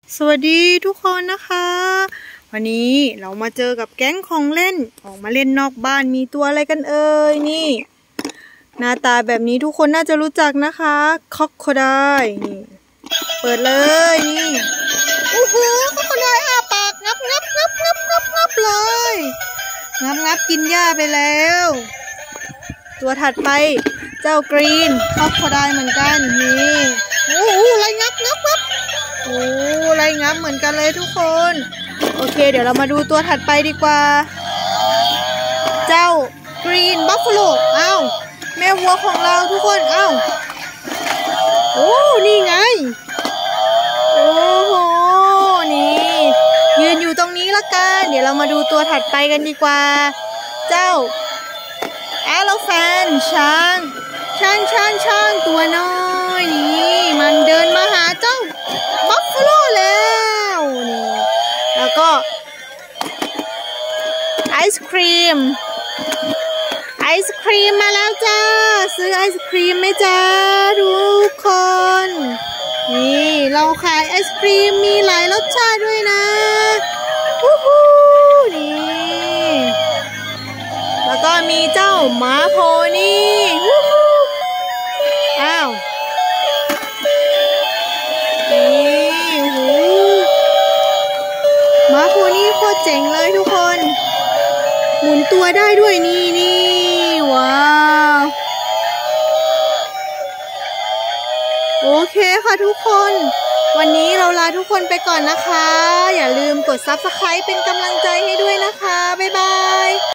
สวัสดีทุกคนนะคะวันนี้เรามาเจอกับแก๊งของเล่นออกมาเล่นนอกบ้านมีตัวอะไรกันเอ่ยนี่หน้าตาแบบนี้ทุกคนน่าจะรู้จักนะคะคอกโคไดนี่เปิดเลยนี่โอ้โหคอกโคไดอ้าปากงับเลยงับกินหญ้าไปแล้วตัวถัดไปเจ้ากรีนคอกโคไดเหมือนกันนี่โอ้โหอะไรงับโอ้ไรงับเหมือนกันเลยทุกคนโอเคเดี๋ยวเรามาดูตัวถัดไปดีกว่าเจ้ากรีนบัฟฟาโลอ้าวแม่วัวของเราทุกคนอ้าวโอ้นี่ไงโอ้โหนี่ยืนอยู่ตรงนี้ละกันเดี๋ยวเรามาดูตัวถัดไปกันดีกว่าเจ้าแอโลแฟนช้างตัวน้อยนี่มันเดินมาหาเจ้าบัฟฟาโลแล้วนี่แล้วก็ไอศครีมมาแล้วจ้าซื้อไอศครีมไหมจ้าทุกคนนี่เราขายไอศครีมมีหลายรสชาติด้วยนะวู้ฮู้นี่แล้วก็มีเจ้าม้าโพนี่วู้ฮู้อ้าวม้าโพนี่โคตรเจ๋งเลยทุกคนหมุนตัวได้ด้วยนี่ว้าวโอเคค่ะทุกคนวันนี้เราลาทุกคนไปก่อนนะคะอย่าลืมกด Subscribe เป็นกำลังใจให้ด้วยนะคะบ๊ายบาย